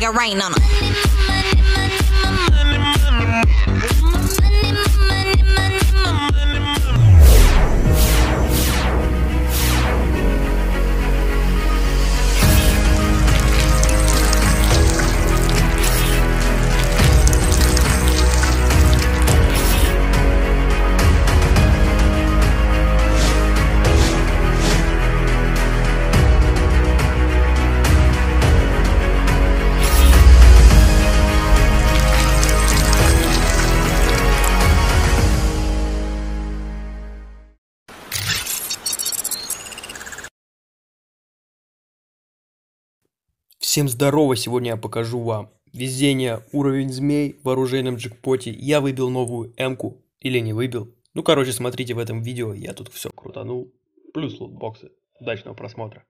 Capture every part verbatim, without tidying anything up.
it rain on 'em. Всем здорово, сегодня я покажу вам везение, уровень змей в оружейном джекпоте. Я выбил новую М-ку, или не выбил. Ну короче, смотрите в этом видео, я тут все крутанул. Плюс лутбоксы. Удачного просмотра.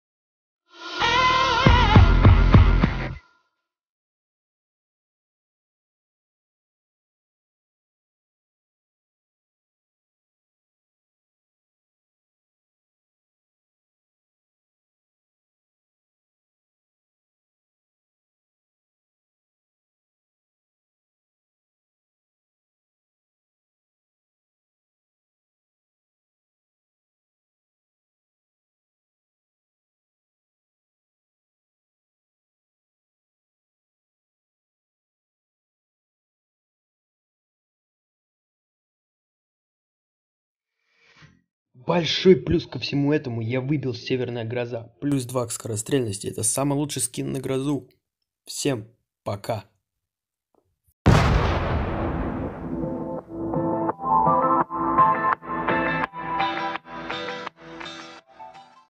Большой плюс ко всему этому, я выбил Северная Гроза. Плюс два к скорострельности, это самый лучший скин на грозу. Всем пока.